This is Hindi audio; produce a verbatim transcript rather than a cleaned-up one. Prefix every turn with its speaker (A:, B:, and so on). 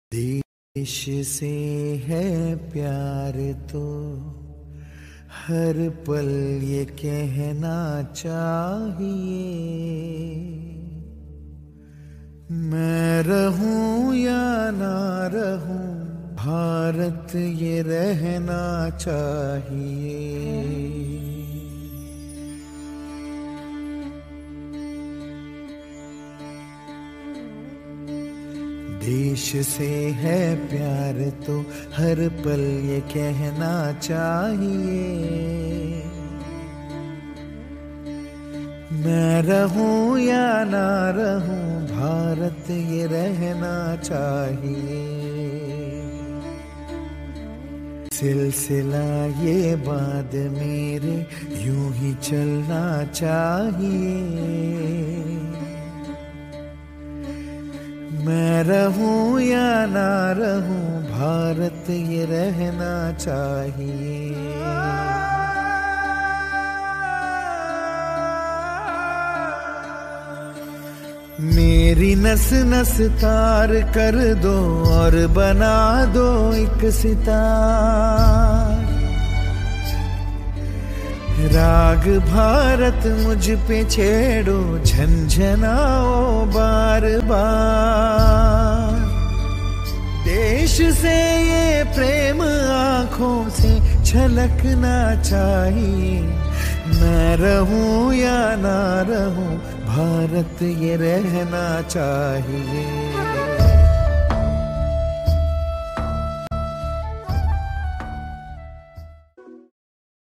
A: देश से है प्यार तो हर पल ये कहना चाहिए, मैं रहूं या ना रहूं भारत ये रहना चाहिए। देश से है प्यार तो हर पल ये कहना चाहिए, मैं रहूं या ना रहूं भारत ये रहना चाहिए। सिलसिला ये बाद मेरे यूं ही चलना चाहिए, मैं रहूं या ना रहूं भारत ये रहना चाहिए। मेरी नस नस तार कर दो और बना दो एक सितार, राग भारत मुझ पे छेड़ो झंझनाओ बार बार। देश से ये प्रेम आँखों से छलकना चाहिए, मैं रहूं या ना रहूं भारत ये रहना चाहिए।